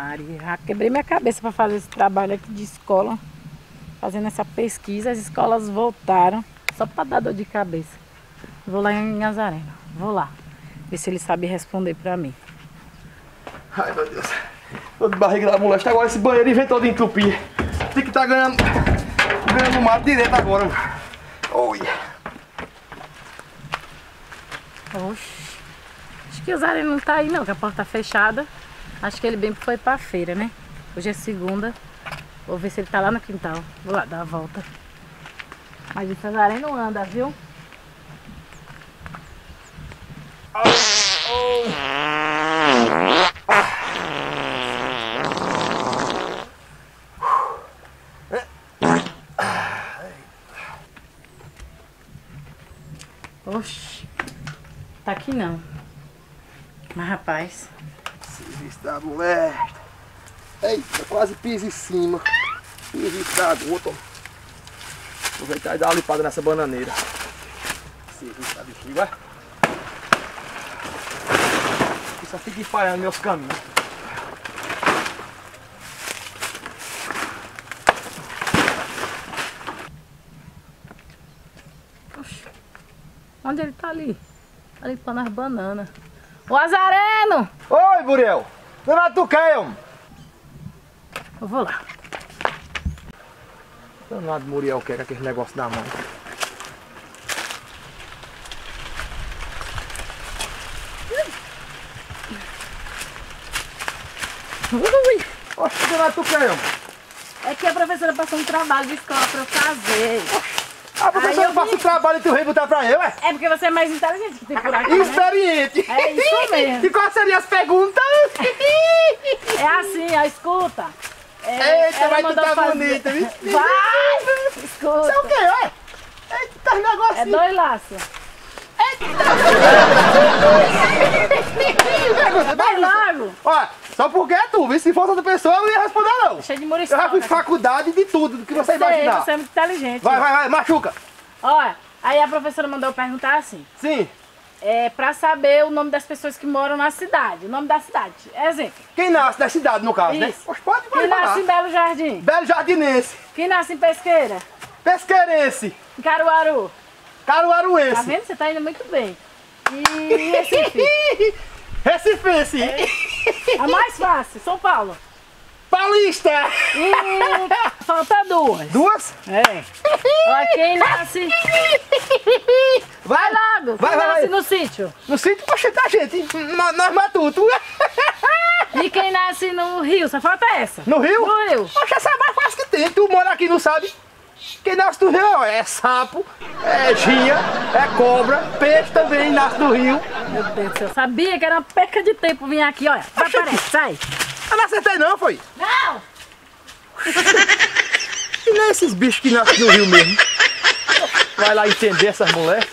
Maria, já quebrei minha cabeça para fazer esse trabalho aqui de escola, fazendo essa pesquisa. As escolas voltaram só para dar dor de cabeça. Vou lá em Nazareno, vou lá, ver se ele sabe responder para mim. Ai, meu Deus. Tô de barriga da molesta. Agora esse banheiro inventou de entupir. Tem que estar ganhando mato direto agora. Oi. Oxi. Acho que o Zareno não tá aí não, que a porta tá fechada. Acho que ele bem foi pra feira, né? Hoje é segunda. Vou ver se ele tá lá no quintal. Vou lá dar a volta. Mas o Zareno não anda, viu? Oxi, tá aqui não. Mas rapaz, Serviço da molesta. Eita, quase piso em cima. Serviço da gota. Aproveitar e dar uma limpada nessa bananeira. Serviço da bexiga. Só fica empalhando meus caminhos. oxi, onde ele tá ali? Tá limpando as bananas. Ô Azareno! Oi, Buriel! Danado tu quer, homem? Eu vou lá. Danado Muriel quer aquele negócio na mão. Ui! Oxe, danado tu quer, homem? É que a professora passou um trabalho de escola pra eu fazer. A professora passa o trabalho e tu vem botar pra eu, é? É porque você é mais inteligente que tem por aqui, né? Experiente! É isso mesmo. E quais seriam as perguntas? É assim, ó, escuta. Eita, ela mas tu mandou tá fazer- bonita, viu? Vai! Escuta. Isso é o quê, ué? Eita, tá negócio. É 2 laços. Vai logo. Olha, só porque é tu, viu? Se fosse outra pessoa, eu não ia responder, não. Cheio de Eu muriçoca. já fui faculdade de tudo, do que você Sei, imaginar. você é muito inteligente. Vai, machuca. Olha, aí a professora mandou eu perguntar assim. Sim. Pra saber o nome das pessoas que moram na cidade. O nome da cidade. Exemplo. Quem nasce da cidade, no caso, né? Isso. Pois pode Quem nasce falar. em Belo Jardim? Belo Jardinense, Quem nasce em Pesqueira? Pesqueirense, Em Caruaru? Tá Caruaruense, vendo? Você tá indo muito bem. E Recife? Recifense, A mais fácil, São Paulo. Paulista. Falta 2. Duas? É. Olha, quem nasce... Vai Logo, quem nasce no sítio? No sítio, poxa, tá gente, nós matuto. E quem nasce no Rio? Só falta essa. No Rio? No Rio. Poxa, essa é a mais fácil que tem, tu mora aqui, não sabe? Quem nasce no Rio ó, é sapo, é gia, é cobra, peixe também nasce no Rio. Meu Deus do céu, sabia que era uma perca de tempo vir aqui, olha. Aparece, sai. Eu não acertei não, foi? Não! E nem esses bichos que nascem no Rio mesmo. Vai lá entender essas mulheres.